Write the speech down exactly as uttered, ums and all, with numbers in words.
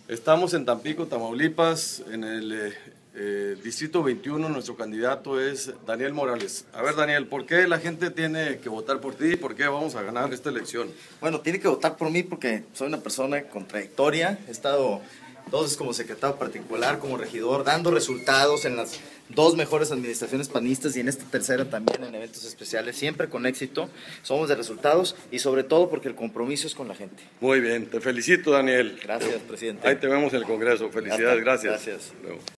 Estamos en Tampico, Tamaulipas, en el eh, eh, Distrito veintiuno. Nuestro candidato es Daniel Morales. A ver, Daniel, ¿por qué la gente tiene que votar por ti? ¿Por qué vamos a ganar esta elección? Bueno, tiene que votar por mí porque soy una persona con trayectoria. He estado dos veces como secretario particular, como regidor, dando resultados en las dos mejores administraciones panistas y en esta tercera también en eventos especiales, siempre con éxito. Somos de resultados y sobre todo porque el compromiso es con la gente. Muy bien, te felicito, Daniel. Gracias, presidente. Ahí te vemos en el Congreso. Felicidades, gracias. Gracias. Luego.